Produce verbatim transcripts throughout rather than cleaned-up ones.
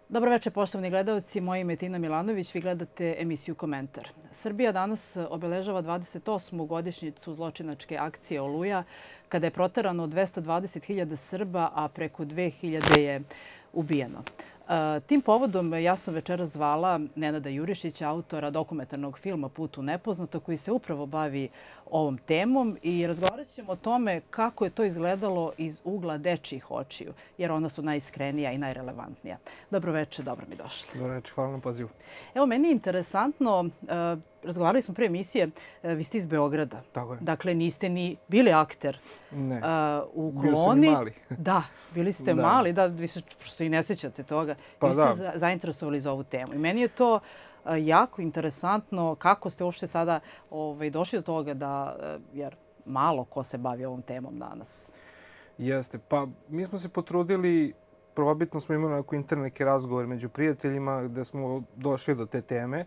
Dobro večer, poštovani gledalci. Moje ime je Tina Milanović. Vi gledate emisiju Komentar. Srbija danas obeležava dvadeset osmu godišnjicu zločinačke akcije Oluja, kada je proterano dvesta dvadeset hiljada Srba, a preko dve hiljade je ubijeno. Tim povodom ja sam večeras zvala Nenada Jurišića, autora dokumentarnog filma Put u nepoznato, koji se upravo bavi ovom temom i razgovarat ćemo o tome kako je to izgledalo iz ugla dečjih očiju, jer ona su najiskrenija i najrelevantnija. Dobro večer, dobro mi došli. Dobro večer, hvala na pozivu. Evo, meni je interesantno, razgovarali smo pre emisije, vi ste iz Beograda. Tako je. Dakle, niste ni bili akter ne. u Bio koloni. sam i mali. Da, bili ste Da. mali, da, vi se prosto i ne sjećate toga. Pa vi ste da. za- zainteresovali za ovu temu. I meni je to e, jako interesantno kako ste uopšte sada ovaj, došli do toga da, e, jer malo ko se bavi ovom temom danas. Jeste. Pa mi smo se potrudili, prvobitno smo imali onako interne neke razgovore među prijateljima gde smo došli do te teme.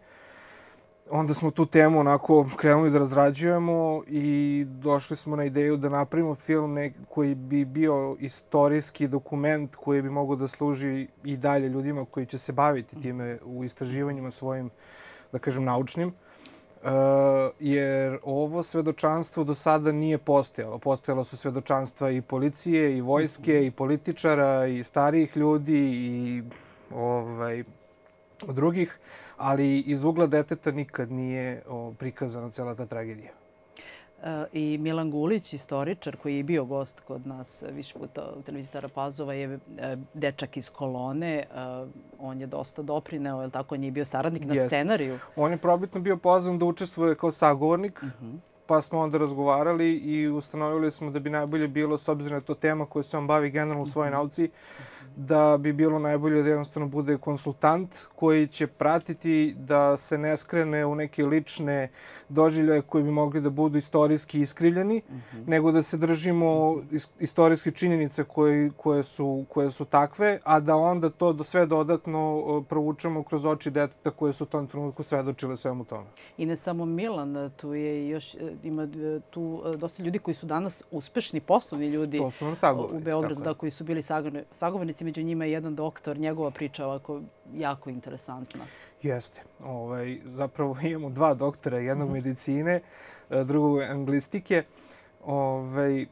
Onda smo tu temu onako krenuli da razrađujemo i došli smo na ideju da napravimo film nek- koji bi bio istorijski dokument koji bi mogao da služi i dalje ljudima koji će se baviti time u istraživanjima svojim, da kažem, naučnim. Uh, jer ovo svedočanstvo do sada nije postojalo. Postojalo su svedočanstva i policije, i vojske, i političara, i starijih ljudi, i ovaj, drugih, ali iz ugla deteta nikad nije o, prikazana cela ta tragedija. E, I Milan Gulić, istoričar koji je bio gost kod nas više puta u televiziji Stara Pazova, je e, dečak iz kolone. E, on je dosta doprineo, je li tako? On je bio saradnik na Jeste. scenariju. On je probitno bio pozvan da učestvuje kao sagovornik, Mhm. pa smo onda razgovarali i ustanovili smo da bi najbolje bilo, s obzirom na to tema koju se on bavi generalno u svojoj nauci, da bi bilo najbolje da jednostavno bude konsultant koji će pratiti da se ne skrene u neke lične doživljaje koji bi mogli da budu istorijski iskrivljeni, nego da se držimo is- istorijskih činjenica koje, koje, su, koje su takve, a da onda to do sve dodatno o, provučemo kroz oči deteta koje su u tom trenutku svedočile svemu tome. I ne samo Milan, tu je još, e, ima e, tu e, dosta ljudi koji su danas uspešni poslovni ljudi To su nam sagovornici. u Beogradu, tako da, je. koji su bili sagovor- sagovornici. Među njima je jedan doktor, njegova priča ovako jako interesantna. Jeste. Ovaj, zapravo imamo dva doktora, jednog medicine, e, drugog anglistike. Ovaj, e,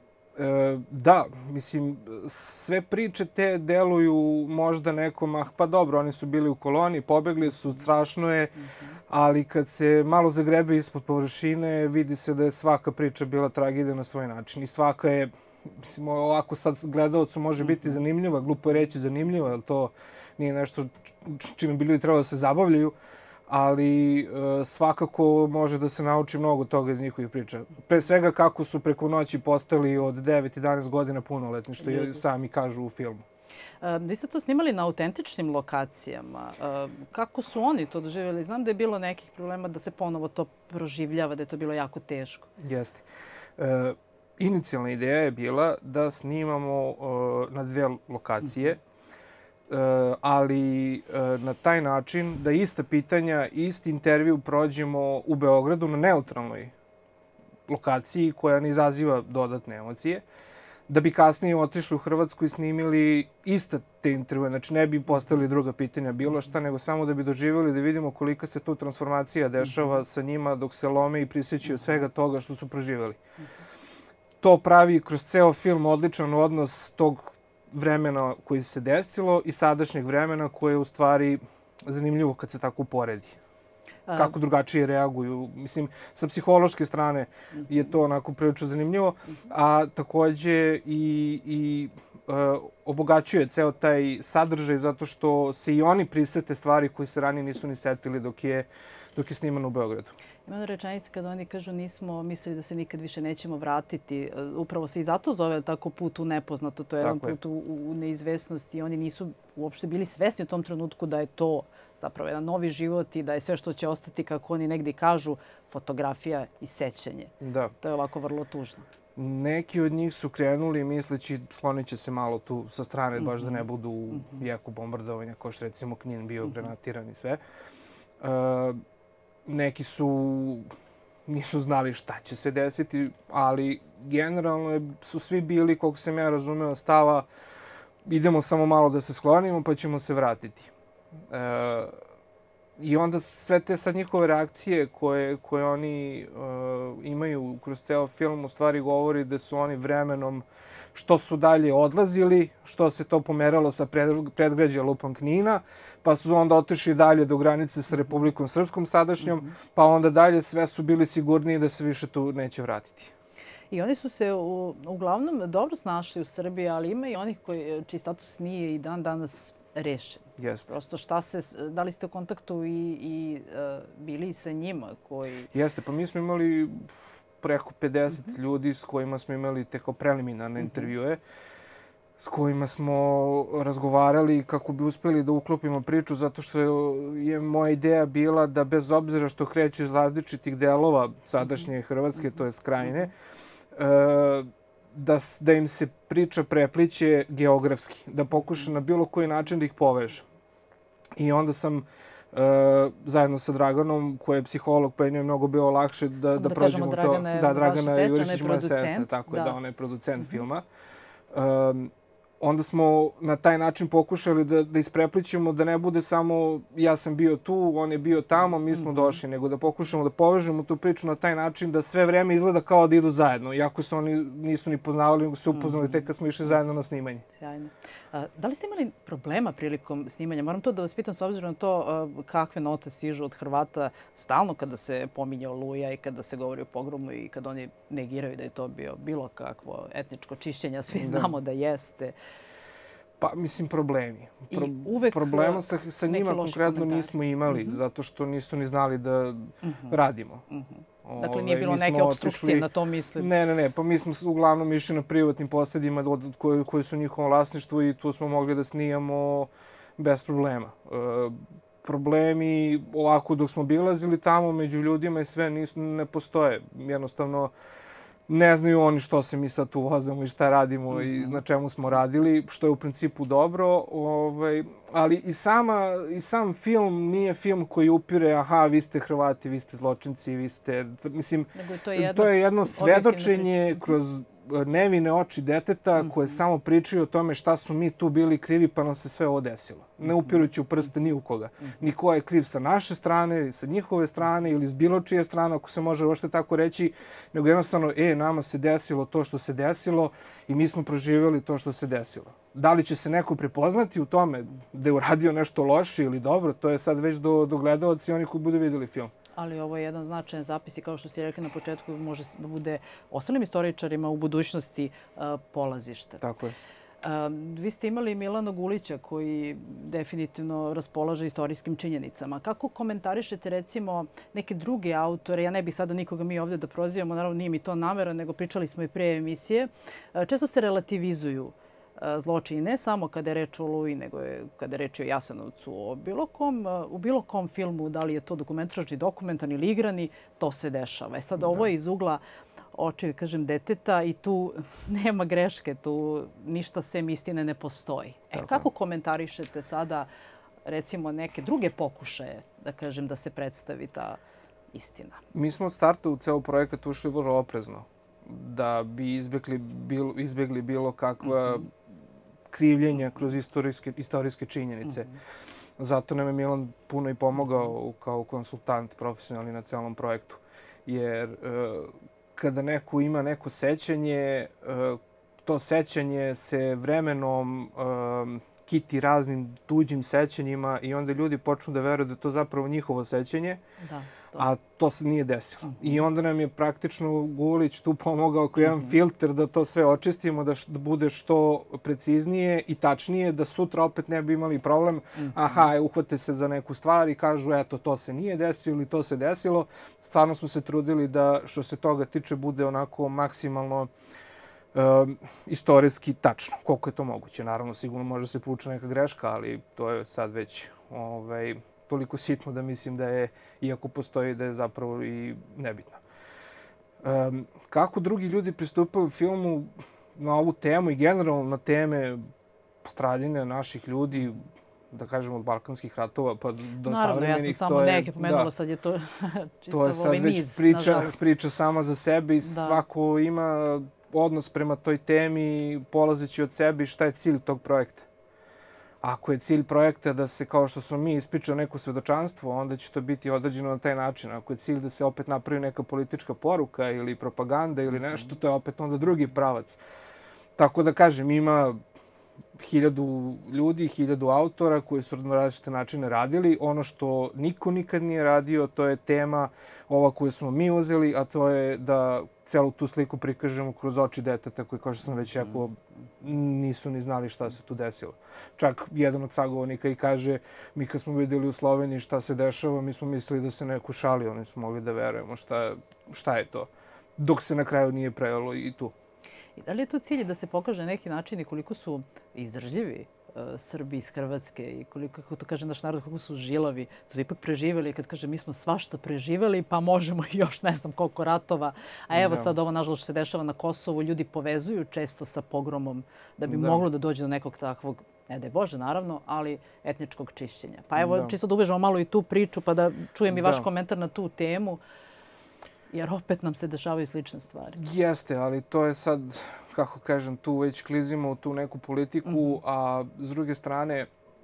da, mislim, sve priče te deluju možda nekom, ah pa dobro, oni su bili u koloni, pobegli su, strašno je, ali kad se malo zagrebe ispod površine, vidi se da je svaka priča bila tragedija na svoj način. I svaka je, mislim, ovako sad gledalcu može biti zanimljiva, glupo je reći zanimljiva, jer to nije nešto č- čime bi ljudi trebalo da se zabavljaju, ali e, svakako može da se nauči mnogo toga iz njihovih priča. Pre svega kako su preko noći postali od devet do jedanaest godina punoletni, što je, sami kažu u filmu. E, Vi ste to snimali na autentičnim lokacijama. E, Kako su oni to doživjeli? Znam da je bilo nekih problema da se ponovo to proživljava, da je to bilo jako teško. Jeste. E, inicijalna ideja je bila da snimamo e, na dve lokacije, e, ali e, na taj način da ista pitanja, isti intervju prođemo u Beogradu na neutralnoj lokaciji koja ne izaziva dodatne emocije, da bi kasnije otišli u Hrvatsku i snimili iste te intervjue. Znači ne bi postavili druga pitanja, bilo šta, nego samo da bi doživjeli da vidimo kolika se tu transformacija dešava sa njima dok se lome i prisjećaju svega toga što su proživjeli. To pravi kroz ceo film odličan odnos tog vremena koji se desilo i sadašnjeg vremena koje je u stvari zanimljivo kad se tako uporedi. Kako drugačije reaguju. Mislim, sa psihološke strane je to onako prilično zanimljivo, a takođe i, i e, obogaćuje ceo taj sadržaj zato što se i oni prisete stvari koje se ranije nisu ni setili dok je, dok je snimano u Beogradu. Ima jedna rečenica kada oni kažu nismo mislili da se nikad više nećemo vratiti. E, Upravo se i zato zove tako put u nepoznato. To je jedan Tako je. put u, u neizvesnosti. Oni nisu uopšte bili svesni u tom trenutku da je to zapravo jedan novi život i da je sve što će ostati, kako oni negdje kažu, fotografija i sećanje. Da. To je ovako vrlo tužno. Neki od njih su krenuli misleći sklonit će se malo tu sa strane, baš da ne budu u jeku bombardovanja, kao što recimo Knin bio granatiran i sve. E, neki su nisu znali šta će se desiti, ali generalno je, su svi bili, koliko sam ja razumeo, stava idemo samo malo da se sklonimo pa ćemo se vratiti. E, I onda sve te sad njihove reakcije koje, koje oni uh, imaju kroz ceo film u stvari govori da su oni vremenom što su dalje odlazili, što se to pomeralo sa pred, predgrađa lupam Knina, pa su onda otišli dalje do granice sa Republikom Srpskom sadašnjom, mm-hmm. pa onda dalje sve su bili sigurniji da se više tu neće vratiti. I oni su se u, uglavnom dobro snašli u Srbiji, ali ima i onih koji, čiji status nije i dan danas rešen. Jeste. Prosto šta se, da li ste u kontaktu i, i uh, bili sa njima koji... Jeste, pa mi smo imali preko pedeset mm-hmm. ljudi s kojima smo imali te kao preliminarne mm-hmm. intervjue, s kojima smo razgovarali kako bi uspeli da uklopimo priču, zato što je moja ideja bila da bez obzira što kreću iz različitih delova sadašnje Hrvatske, to je Krajine, uh, Da, da im se priča prepliće geografski, da pokuša na bilo koji način da ih poveže. I onda sam e, zajedno sa Draganom, koji je psiholog, pa je njoj mnogo bilo lakše da, da, da prođemo to. Dragana je da, Dragana vaša Jurišić, sestra, moja sestra, tako da. je, da, ona je producent mm-hmm. filma. Um, onda smo na taj način pokušali da, da ispreplićemo, da ne bude samo ja sam bio tu, on je bio tamo, mi smo mm-hmm. došli, nego da pokušamo da povežemo tu priču na taj način da sve vreme izgleda kao da idu zajedno, iako se oni nisu ni poznavali, nego se upoznali mm-hmm. tek kad smo išli zajedno na snimanje. Sjajno. A, da li ste imali problema prilikom snimanja? Moram to da vas pitam s obzirom na to a, kakve note stižu od Hrvata stalno kada se pominje Oluja i kada se govori o pogromu i kada oni negiraju da je to bio bilo kakvo etničko čišćenje, svi znamo da, da jeste. Pa, mislim, problemi. Pro, I uvek problema sa, sa njima konkretno komentari. nismo imali, mm-hmm. zato što nisu ni znali da mm-hmm. radimo. Mm-hmm. Dakle, nije bilo neke obstrukcije, na to mislim. Ne, ne, ne. Pa mi smo uglavnom išli na privatnim posedima koji, koji su u njihovom vlasništvu i tu smo mogli da snijamo bez problema. E, problemi, ovako dok smo bilazili tamo, među ljudima i sve nisu, ne postoje. Jednostavno, ne znaju oni što se mi sad tu vozamo i šta radimo mm-hmm. i na čemu smo radili, što je u principu dobro. Ovaj, ali i, sama, i sam film nije film koji upire, aha, vi ste Hrvati, vi ste zločinci, vi ste... Mislim, to je jedno, to je jedno svedočenje kroz nevine oči deteta mm-hmm. koje samo pričaju o tome šta su mi tu bili krivi pa nam se sve ovo desilo. Ne upirujući u prste ni u koga. Mm-hmm. Ni ko je kriv sa naše strane ili sa njihove strane ili s bilo čije strane, ako se može uopšte tako reći, nego jednostavno, e, nama se desilo to što se desilo i mi smo proživjeli to što se desilo. Da li će se neko prepoznati u tome da je uradio nešto loše ili dobro, to je sad već do, do gledalaca i oni koji budu vidjeli film. Ali ovo je jedan značajan zapis i kao što ste rekli na početku, može da bude ostalim istoričarima u budućnosti uh, polazište. Tako je. Uh, vi ste imali Milana Gulića koji definitivno raspolaže istorijskim činjenicama. Kako komentarišete recimo neke druge autore? Ja ne bih sada nikoga mi ovdje da prozivamo, naravno nije mi to namera, nego pričali smo i pre emisije. Uh, često se relativizuju zločini, ne samo kada je reč o Oluji, nego je kada je reč o Jasenovcu, o bilo kom, u bilo kom filmu, da li je to dokumentaračni, dokumentarni ili igrani, to se dešava. E sad, ovo je iz ugla očiju, kažem, deteta i tu nema greške, tu ništa sem istine ne postoji. E, kako komentarišete sada, recimo, neke druge pokušaje, da kažem, da se predstavi ta istina? Mi smo od starta u ceo projekat ušli vrlo oprezno, da bi izbjegli bilo, izbjegli bilo kakva mm-hmm. krivljenja kroz istorijske, istorijske činjenice. Mm-hmm. Zato nam je Milan puno i pomogao kao konsultant profesionalni na celom projektu. Jer e, kada neko ima neko sećanje, e, to sećanje se vremenom e, kiti raznim tuđim sećanjima i onda ljudi počnu da veruju da je to zapravo njihovo sećanje. Da. A to se nije desilo. Mm-hmm. I onda nam je praktično Gulić tu pomogao kao jedan mm-hmm. filter da to sve očistimo, da, š, da bude što preciznije i tačnije, da sutra opet ne bi imali problem. Mm-hmm. Aha, uhvate se za neku stvar i kažu eto, to se nije desilo ili to se desilo. Stvarno smo se trudili da što se toga tiče bude onako maksimalno um, istorijski tačno. Koliko je to moguće. Naravno, sigurno može se povući neka greška, ali to je sad već... Ovaj, toliko sitno da mislim da je, iako postoji, da je zapravo i nebitno. Um, kako drugi ljudi pristupaju filmu na ovu temu i generalno na teme stradanja naših ljudi, da kažemo od balkanskih ratova pa do Naravno, savremenih. Naravno, ja sam samo neke pomenula, da, sad je to to je sad već niz, priča, priča sama za sebe i da. Svako ima odnos prema toj temi polazeći od sebe i šta je cilj tog projekta. Ako je cilj projekta da se, kao što smo mi, ispričao neko svedočanstvo, onda će to biti određeno na taj način. Ako je cilj da se opet napravi neka politička poruka ili propaganda ili nešto, to je opet onda drugi pravac. Tako da kažem, ima hiljadu ljudi, hiljadu autora koji su na različite načine radili. Ono što niko nikad nije radio, to je tema ova koju smo mi uzeli, a to je da celu tu sliku prikažemo kroz oči deteta koji, kao što sam već rekao, nisu ni znali šta se tu desilo. Čak jedan od sagovornika i kaže, mi kad smo vidjeli u Sloveniji šta se dešava, mi smo mislili da se neko šali, oni smo mogli da verujemo šta, šta je to. Dok se na kraju nije prejelo i tu. I da li je to cilj da se pokaže na neki način i koliko su izdržljivi Srbi iz Hrvatske i koliko, kako to kaže naš narod, kako su žilavi, da su ipak preživjeli. Kad kaže mi smo svašta preživjeli, pa možemo još ne znam koliko ratova. A evo sad ovo, nažalost, što se dešava na Kosovu, ljudi povezuju često sa pogromom da bi moglo da dođe do nekog takvog, ne daj Bože naravno, ali etničkog čišćenja. Pa evo, čisto da uvežemo malo i tu priču, pa da čujem i vaš komentar na tu temu. Jer opet nam se dešavaju slične stvari. Jeste, ali to je sad, kako kažem, tu već klizimo u tu neku politiku, a s druge strane,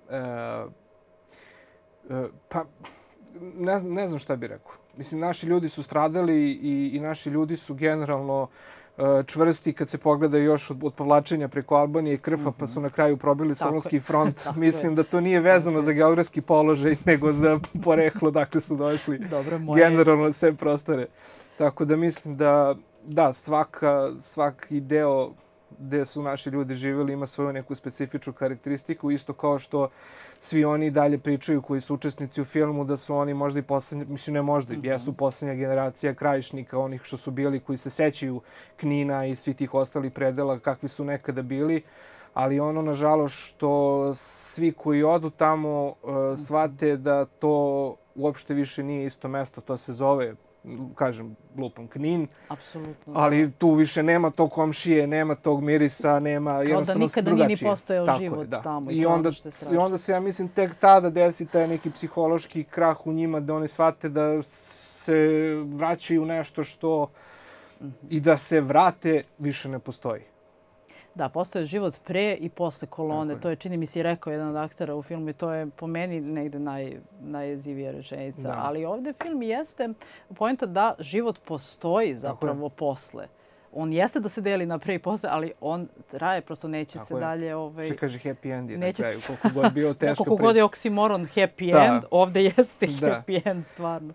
pa ne znam šta bih rekao. Mislim, naši ljudi su stradali i naši ljudi su generalno čvrsti kad se pogleda još od povlačenja preko Albanije i Krfa, pa su na kraju probili Solunski front. Mislim da to nije vezano za geografski položaj, nego za poreklo dakle su došli generalno sve prostore. Tako da mislim da, da, svaki deo gde su naši ljudi živjeli ima svoju neku specifičnu karakteristiku, isto kao što svi oni dalje pričaju koji su učesnici u filmu da su oni možda i poslednja, mislim ne možda, jesu poslednja generacija krajišnika, onih što su bili, koji se sećaju Knina i svi tih ostalih predela kakvi su nekada bili. Ali ono, nažalost, što svi koji odu tamo shvate da to uopšte više nije isto mesto, to se zove, kažem, lupam Knin. Apsolutno. Ali tu više nema tog komšije, nema tog mirisa, nema jednostavno drugačije. Kao da nikada nije ni postojao život tamo. I onda se, ja mislim, tek tada desi taj neki psihološki krah u njima da oni shvate da se vraćaju nešto što i da se vrate više ne postoji. Da, postoje život pre i posle kolone. To je, čini mi se, i rekao jedan od aktera u filmu i to je po meni negde najjezivija rečenica. Ali ovdje film jeste poenta da život postoji zapravo posle. On jeste da se deli na pre i posle, ali on traje, prosto neće se dalje... Se kaže happy end je na kraju, koliko god bio teško priča. Koliko god je oksimoron happy end, ovdje jeste happy end, stvarno.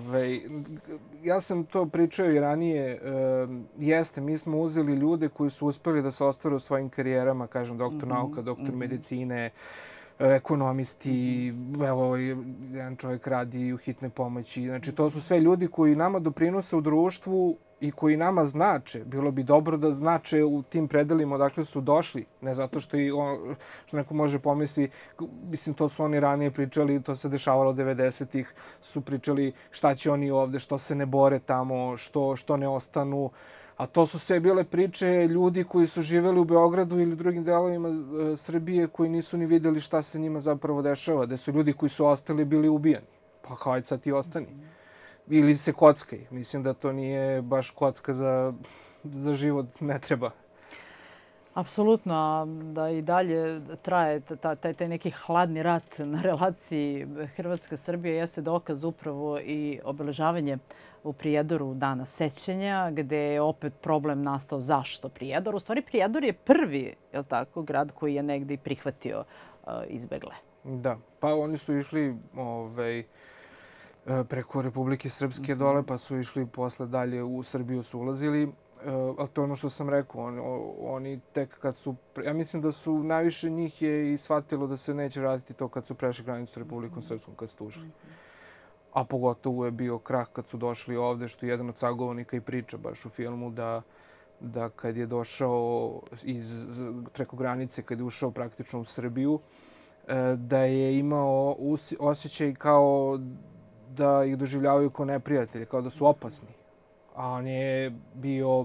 Ja sam to pričao i ranije. Jeste, mi smo uzeli ljude koji su uspeli da se ostvare u svojim karijerama, kažem, doktor nauka, doktor medicine, ekonomisti, evo, jedan čovjek radi u hitnoj pomoći. Znači, to su sve ljudi koji nama doprinose u društvu i koji nama znače. Bilo bi dobro da znače u tim predelima odakle su došli. Ne zato što i on, što neko može pomisli, mislim, to su oni ranije pričali, to se dešavalo devedesetih, su pričali šta će oni ovde, što se ne bore tamo, što, što ne ostanu. A to su sve bile priče ljudi koji su živjeli u Beogradu ili drugim delovima Srbije koji nisu ni vidjeli šta se njima zapravo dešava. Da su ljudi koji su ostali bili ubijani. Pa kao aj sad ti ostani. Ili se kockaj. Mislim da to nije baš kocka za, za život, ne treba. Apsolutno, da i dalje traje taj, taj neki hladni rat na relaciji Hrvatska-Srbija jeste dokaz upravo i obeležavanje u Prijedoru dana sećanja, gde je opet problem nastao zašto Prijedor. U stvari, Prijedor je prvi, je li tako, grad koji je negdje prihvatio izbegle. Da, pa oni su išli ovaj, preko Republike Srpske dole, pa su išli posle dalje u Srbiju su ulazili. Ali to je ono što sam rekao, on, oni tek kad su, ja mislim da su najviše njih je i shvatilo da se neće vratiti to kad su prešli granicu s Republikom Srpskom, kad su ušli. A pogotovo je bio krah kad su došli ovde, što je jedan od sagovornika i priča baš u filmu, da, da kad je došao iz, preko granice, kad je ušao praktično u Srbiju, da je imao osjećaj kao da ih doživljavaju kao neprijatelje, kao da su opasni. A on je bio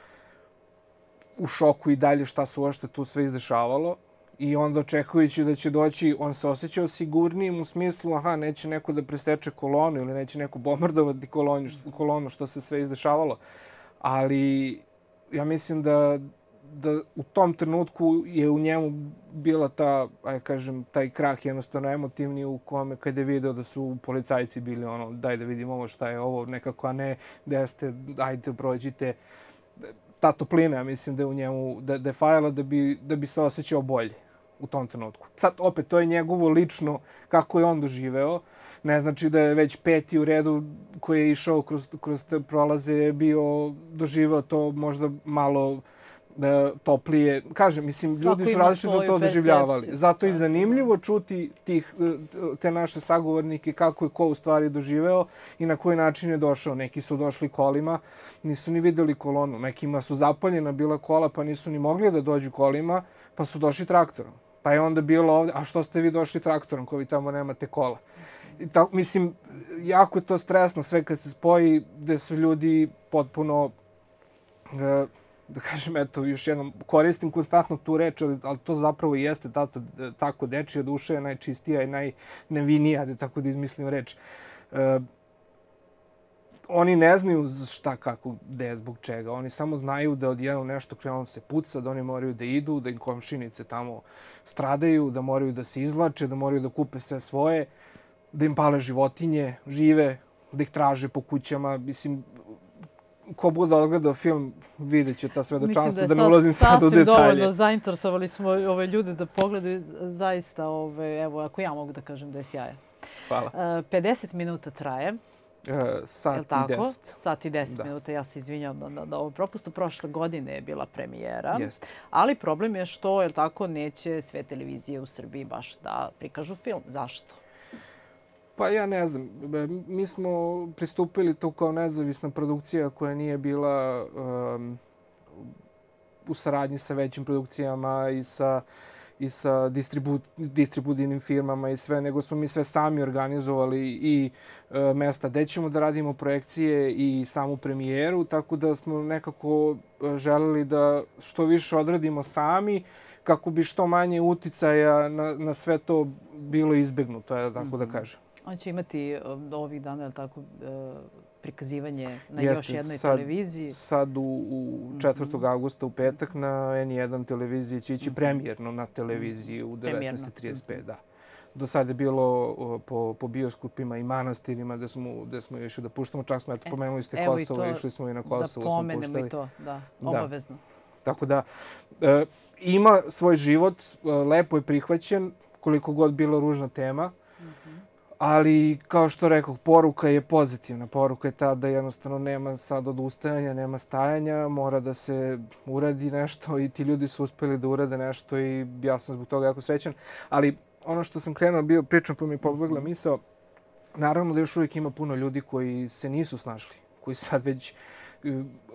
u šoku i dalje šta se uopšte tu sve izdešavalo. I onda očekujući da će doći, on se osjećao sigurnijim u smislu, aha, neće neko da preseče kolonu ili neće neko bombardovati kolonu, kolonu što se sve izdešavalo. Ali ja mislim da da u tom trenutku je u njemu bila ta, aj kažem, taj krah jednostavno emotivni u kome kada je video da su policajci bili ono, daj da vidimo ovo šta je ovo, nekako, a ne da ste, ajde prođite. Ta toplina, mislim da je u njemu, da, da je fajala da bi, da bi se osjećao bolje u tom trenutku. Sad, opet, to je njegovo lično, kako je on doživeo. Ne znači da je već peti u redu koji je išao kroz, kroz te prolaze je bio, doživeo to možda malo e, toplije. Kažem, mislim, Svako ljudi su različito to doživljavali. percepciju. Zato je zanimljivo čuti tih, te naše sagovornike kako je ko u stvari doživeo i na koji način je došao. Neki su došli kolima, nisu ni videli kolonu. Nekima su zapaljena bila kola pa nisu ni mogli da dođu kolima, pa su došli traktorom. Pa je onda bilo ovdje, a što ste vi došli traktorom koji tamo nemate kola? I tako, mislim, jako je to stresno sve kad se spoji gde su ljudi potpuno, e, da kažem, eto, još jednom, koristim konstantno tu reč, ali, ali to zapravo i jeste tato, tako, dečija duša je najčistija i najnevinija, da tako da izmislim reč. E, oni ne znaju šta, kako, gde, zbog čega. Oni samo znaju da odjednom nešto krenulo se puca, da oni moraju da idu, da im komšinice tamo stradaju, da moraju da se izvlače, da moraju da kupe sve svoje, da im pale životinje, žive, da ih traže po kućama. Mislim, ko bude odgledao film, vidjet će ta svedočanstva, da, da ne ulazim sad u detalje. Sasvim dovoljno zainteresovali smo ove ljude da pogledaju zaista, ove, evo, ako ja mogu da kažem da je sjajan. Hvala. pedeset minuta traje. E, sat i deset. Sat i deset minuta, ja se izvinjam na, na, na ovom propustu. Prošle godine je bila premijera, Jest. Ali problem je što, je tako, neće sve televizije u Srbiji baš da prikažu film. Zašto? Pa ja ne znam. Mi smo pristupili to kao nezavisna produkcija koja nije bila um, u saradnji sa većim produkcijama i sa i sa distribu, distributivnim firmama i sve, nego smo mi sve sami organizovali i e, mesta gde ćemo da radimo projekcije i samu premijeru, tako da smo nekako želeli da što više odradimo sami, kako bi što manje uticaja na, na sve to bilo izbegnuto, je, tako mm-hmm. da kažem. On će imati ovih dana, je tako, prikazivanje na Jeste, još jednoj sad, televiziji. Sad u, u četvrtog augusta u petak na en jedan televiziji će ići mm-hmm. premijerno na televiziji u devetnaest trideset pet. Da. Do sada je bilo po, po bioskopima i manastirima gde smo, gde smo išli da puštamo. Čak smo, eto, pomenuli ste Kosovo, išli smo i na Kosovo. Da pomenemo i to, da, obavezno. Da. Tako da, e, ima svoj život, lepo je prihvaćen, koliko god bila ružna tema. Mm-hmm. Ali, kao što rekao, poruka je pozitivna. Poruka je ta da jednostavno nema sad odustajanja, nema stajanja, mora da se uradi nešto i ti ljudi su uspeli da urade nešto i ja sam zbog toga jako srećan. Ali ono što sam krenuo, bio pričam pa mi pobegla misao, naravno da još uvijek ima puno ljudi koji se nisu snašli, koji sad već uh,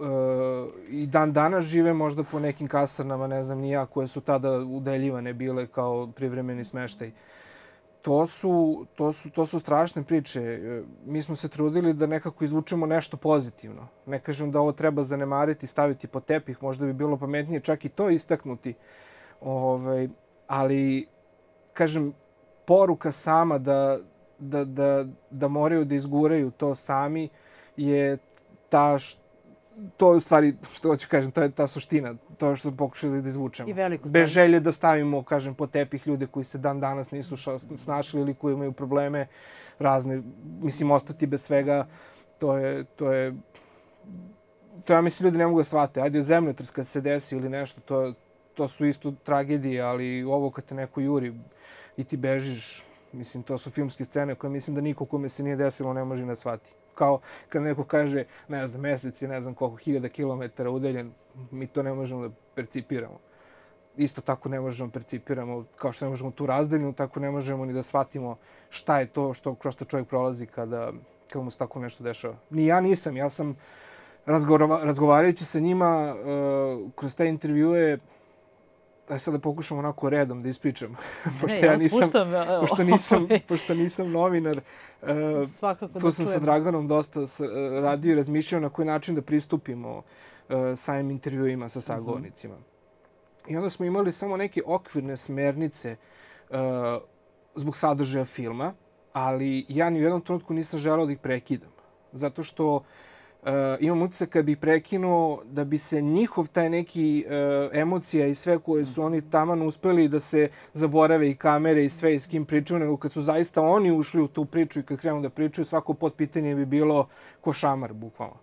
i dan danas žive možda po nekim kasarnama, ne znam ni ja, koje su tada udeljivane bile kao privremeni smeštaj. To su, to, su, to su strašne priče. Mi smo se trudili da nekako izvučemo nešto pozitivno. Ne kažem da ovo treba zanemariti, staviti pod tepih. Možda bi bilo pametnije čak i to istaknuti. Ove, ali, kažem, poruka sama da, da, da, da moraju da izguraju to sami je ta što to je u stvari, što hoću kažem, to je ta suština, to što pokušali da izvučemo. I veliku Bez želje da stavimo, kažem, po tepih ljude koji se dan danas nisu snašli ili koji imaju probleme razne, mislim, ostati bez svega, to je, to je, to ja mislim ljudi ne mogu da shvate. Ajde, zemljotres kad se desi ili nešto, to, to su isto tragedije, ali ovo kad te neko juri i ti bežiš, mislim, to su filmske scene koje mislim da niko kome se nije desilo ne može da shvati. Kao kad neko kaže, ne znam, mesec je ne znam koliko hiljada kilometara udeljen, mi to ne možemo da percipiramo. Isto tako ne možemo percipiramo, kao što ne možemo tu razdaljinu, tako ne možemo ni da shvatimo šta je to što kroz to čovjek prolazi kada, kada mu se tako nešto dešava. Ni ja nisam, ja sam razgovara, razgovarajući sa njima uh, kroz te intervjue, aj sad da pokušam onako redom da ispričam. pošto ne, ja nisam, spuštam, pošto, nisam, pošto nisam novinar, uh, Svakako tu da sam čujem. sa Draganom dosta uh, radio i razmišljao na koji način da pristupimo uh, samim intervjuima sa sagovornicima. Mm-hmm. I onda smo imali samo neke okvirne smernice uh, zbog sadržaja filma, ali ja ni u jednom trenutku nisam želeo da ih prekidam. Zato što Uh, imam utisak kad bih prekinuo da bi se njihov taj neki uh, emocija i sve koje su oni taman uspeli da se zaborave i kamere i sve i s kim pričaju, nego kad su zaista oni ušli u tu priču i kad krenu da pričaju, svako potpitanje bi bilo ko šamar, bukvalno.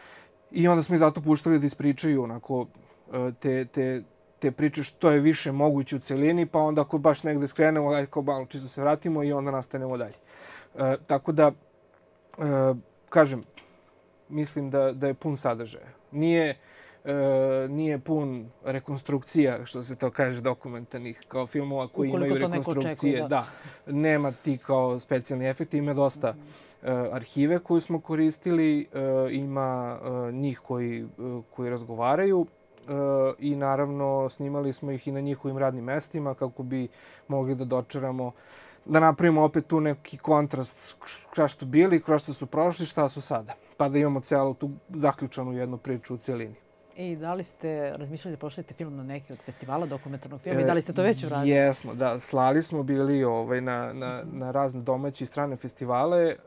I onda smo ih zato puštali da ispričaju onako uh, te, te, te priče što je više moguće u celini, pa onda ako baš negde skrenemo, ajde kao malo čisto se vratimo i onda nastanemo dalje. Uh, tako da, uh, kažem, mislim da, da je pun sadržaja. Nije, e, nije pun rekonstrukcija, što se to kaže, dokumentarnih kao filmova koji Ukoliko imaju rekonstrukcije. Očekuje, da. da. Nema ti kao specijalni efekti, ima dosta mm. e, arhive koju smo koristili, e, ima e, njih koji, e, koji razgovaraju e, i naravno snimali smo ih i na njihovim radnim mestima kako bi mogli da dočaramo da napravimo opet tu neki kontrast kroz što bili, kroz što su prošli, šta su sada. Pa da imamo celu tu zaključanu jednu priču u cijelini. I da li ste razmišljali da pošaljete film na neki od festivala dokumentarnog filma i da li ste to već uradili? Jesmo, da. Slali smo bili ovaj, na, na, na razne domaće i strane festivale. E,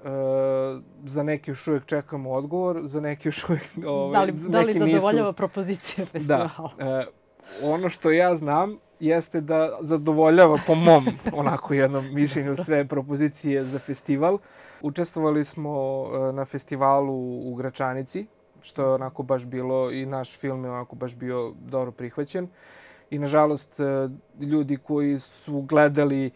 za neke još uvijek čekamo odgovor, za neke još uvijek ovaj, da li, da li zadovoljava nisu... propozicija festivala? Da. E, ono što ja znam jeste da zadovoljava po mom onako jednom mišljenju sve propozicije za festival. Učestvovali smo na festivalu u Gračanici, što je onako baš bilo i naš film je onako baš bio dobro prihvaćen. I nažalost ljudi koji su gledali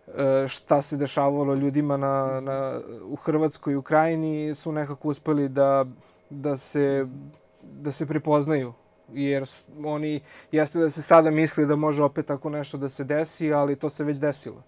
šta se dešavalo ljudima na, na, u Hrvatskoj i Ukrajini su nekako uspeli da, da, se, da se prepoznaju. Jer oni, jeste da se sada misli da može opet tako nešto da se desi, ali to se već desilo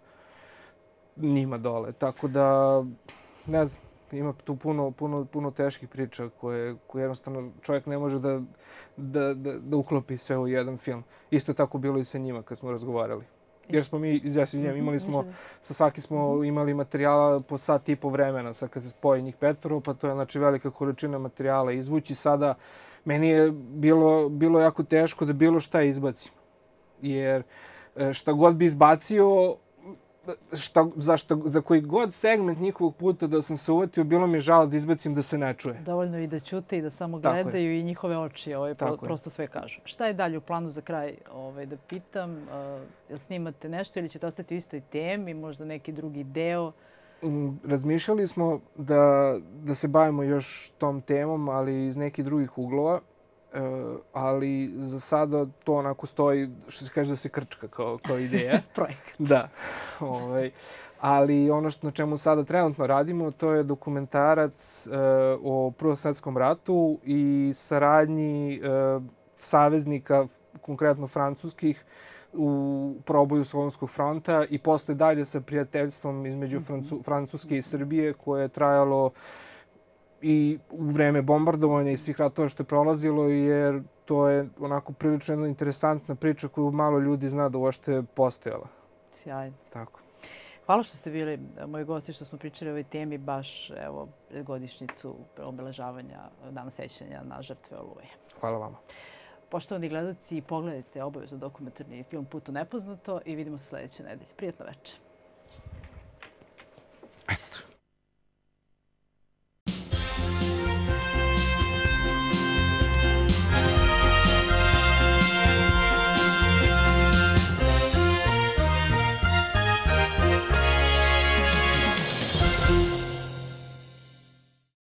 njima dole. Tako da, ne znam, ima tu puno, puno, puno teških priča koje, koje jednostavno čovjek ne može da, da, da, da uklopi sve u jedan film. Isto tako bilo i sa njima kad smo razgovarali. Jer smo mi, izjasnjam, imali smo, sa svaki smo imali materijala po sat i po vremena. Sad kad se spoji njih petoro, pa to je znači velika količina materijala izvući. Sada meni je bilo, bilo jako teško da bilo šta izbacim. Jer šta god bi izbacio, šta, za, šta, za koji god segment njihovog puta da sam se uvatio, bilo mi je žao da izbacim da se ne čuje. Dovoljno i da ćute i da samo gledaju i njihove oči ovaj, pro, prosto sve kažu. Šta je dalje u planu za kraj ovaj, da pitam? Uh, jel snimate nešto ili ćete ostati u istoj temi, možda neki drugi deo? Razmišljali smo da, da se bavimo još tom temom, ali iz nekih drugih uglova. Uh, ali za sada to onako stoji, što se kaže da se krčka kao, kao ideja. Projekt. Da. Ovaj, ali ono što, na čemu sada trenutno radimo, to je dokumentarac uh, o Prvom svjetskom ratu i saradnji uh, saveznika, konkretno francuskih, u proboju Solunskog fronta i posle dalje sa prijateljstvom između Francu, Francuske i Srbije koje je trajalo i u vreme bombardovanja i svih ratova što je prolazilo, jer to je onako prilično jedna interesantna priča koju malo ljudi zna da uopšte je postojala. Sjajno. Tako. Hvala što ste bili moji gosti, što smo pričali o ovoj temi baš evo, pred godišnjicu obeležavanja Dana sećanja na žrtve Oluje. Hvala vama. Poštovani gledalci, pogledajte obavezno dokumentarni film Put u nepoznato i vidimo se sljedeće nedelje. Prijetno večer.